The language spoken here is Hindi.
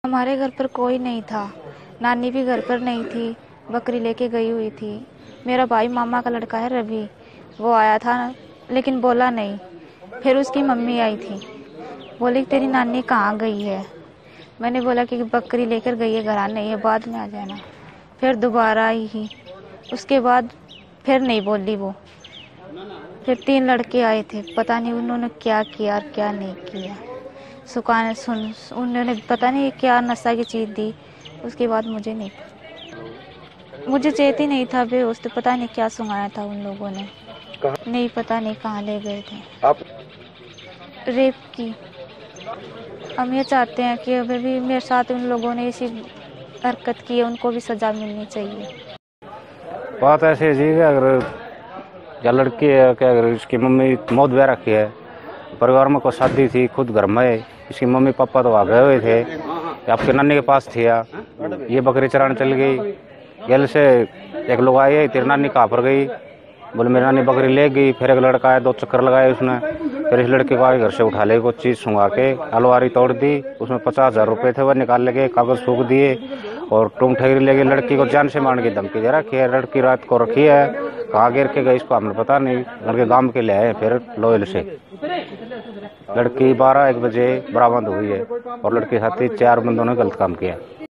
हमारे घर पर कोई नहीं था, नानी भी घर पर नहीं थी, बकरी लेके गई हुई थी। मेरा भाई मामा का लड़का है रवि, वो आया था लेकिन बोला नहीं। फिर उसकी मम्मी आई थी, बोली तेरी नानी कहाँ गई है। मैंने बोला कि बकरी लेकर गई है, घर नहीं है, बाद में आ जाना। फिर दोबारा आई ही, उसके बाद फिर नहीं बोली वो। फिर 3 लड़के आए थे, पता नहीं उन्होंने क्या किया और क्या नहीं किया। सुखाने उन्होंने पता नहीं क्या नशा की चीज़ दी। उसके बाद मुझे चेत ही नहीं था, बेहोश तो पता नहीं क्या सुनाया था उन लोगों ने। नहीं पता नहीं कहाँ ले गए थे। आप रेप की। हम ये चाहते हैं कि अभी भी मेरे साथ उन लोगों ने ऐसी हरकत की है, उनको भी सजा मिलनी चाहिए। बात ऐसी है जी, अगर या लड़की है कि अगर इसकी मम्मी मौत ब्याह रखी है, परिवार में कोई शादी थी, खुद घर में इसकी मम्मी पापा तो आ गए हुए थे, आपके नानी के पास थी या ये बकरी चराने चल गई। गल से एक लोग आए, तेरी नानी कहाँ पर गई, बोले मेरी नानी बकरी ले गई। फिर एक लड़का आया, 2 चक्कर लगाए उसने। फिर इस लड़के को आगे घर से उठा ले, कुछ चीज़ सुंघा के अलमारी तोड़ दी, उसमें 50,000 रुपये थे, वह निकाल लेके कागज फूक दिए और टूंग ठगरी लेके लड़की को जान से मारने की धमकी दे रखी है। लड़की रात को रखी है, कहाँ गिर के गई इसको हमें पता नहीं। लड़के गांव के ले आए फिर लोयल से। लड़की 12-1 बजे बरामद हुई है और लड़के साथ ही 4 बंदों ने गलत काम किया।